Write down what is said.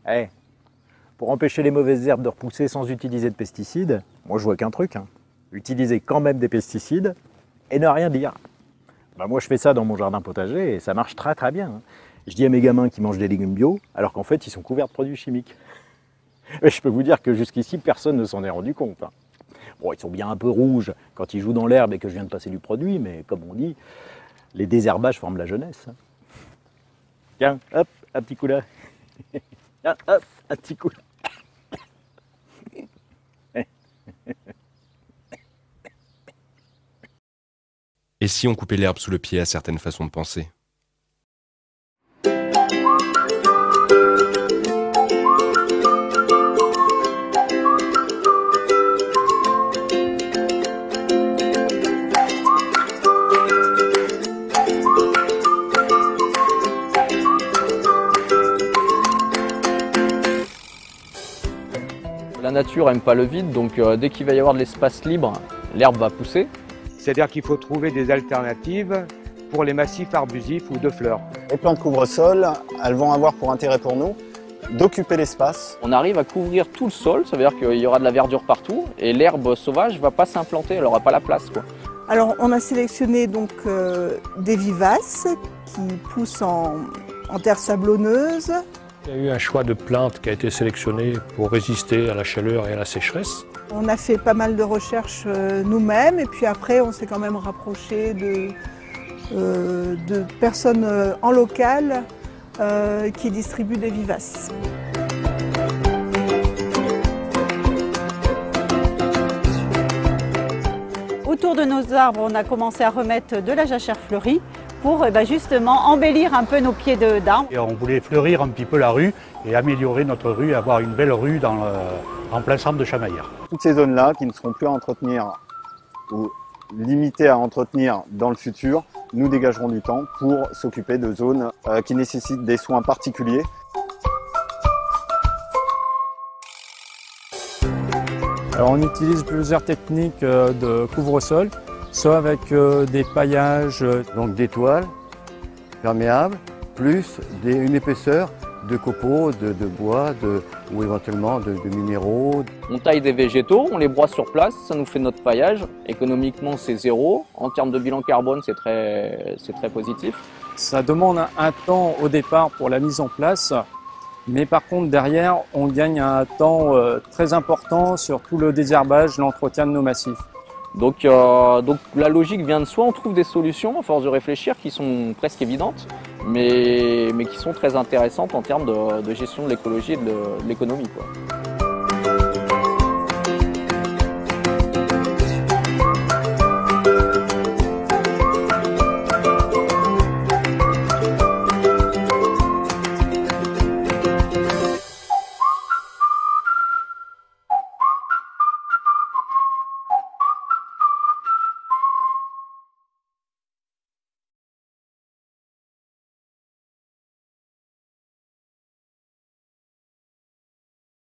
Eh, pour empêcher les mauvaises herbes de repousser sans utiliser de pesticides, moi je vois qu'un truc, hein. Utiliser quand même des pesticides et ne rien dire. Bah moi je fais ça dans mon jardin potager et ça marche très très bien, hein. Je dis à mes gamins qu'ils mangent des légumes bio alors qu'en fait ils sont couverts de produits chimiques. Mais je peux vous dire que jusqu'ici personne ne s'en est rendu compte, hein. Bon, ils sont bien un peu rouges quand ils jouent dans l'herbe et que je viens de passer du produit, mais comme on dit, les désherbages forment la jeunesse, hein. Tiens, hop, un petit coup là. Tiens, hop, un petit coup là. Et si on coupait l'herbe sous le pied à certaines façons de penser? La nature n'aime pas le vide, donc dès qu'il va y avoir de l'espace libre, l'herbe va pousser. C'est-à-dire qu'il faut trouver des alternatives pour les massifs arbusifs ou de fleurs. Les plantes couvre-sol, elles vont avoir pour intérêt pour nous d'occuper l'espace. On arrive à couvrir tout le sol, ça veut dire qu'il y aura de la verdure partout et l'herbe sauvage ne va pas s'implanter, elle n'aura pas la place, quoi. Alors on a sélectionné donc des vivaces qui poussent en terre sablonneuse. Il y a eu un choix de plantes qui a été sélectionné pour résister à la chaleur et à la sécheresse. On a fait pas mal de recherches nous-mêmes et puis après on s'est quand même rapproché de personnes en local qui distribuent des vivaces. Autour de nos arbres, on a commencé à remettre de la jachère fleurie pour justement embellir un peu nos pieds d'arbres. On voulait fleurir un petit peu la rue et améliorer notre rue, avoir une belle rue en plein centre de Chamaillères. Toutes ces zones-là qui ne seront plus à entretenir ou limitées à entretenir dans le futur, nous dégagerons du temps pour s'occuper de zones qui nécessitent des soins particuliers. Alors on utilise plusieurs techniques de couvre-sol, soit avec des paillages, donc des toiles perméables, plus une épaisseur de copeaux, de bois ou éventuellement de minéraux. On taille des végétaux, on les broie sur place, ça nous fait notre paillage. Économiquement c'est zéro, en termes de bilan carbone c'est très positif. Ça demande un temps au départ pour la mise en place, mais par contre derrière on gagne un temps très important sur tout le désherbage, l'entretien de nos massifs. Donc la logique vient de soi, on trouve des solutions à force de réfléchir qui sont presque évidentes, mais qui sont très intéressantes en termes de gestion de l'écologie et de l'économie, quoi.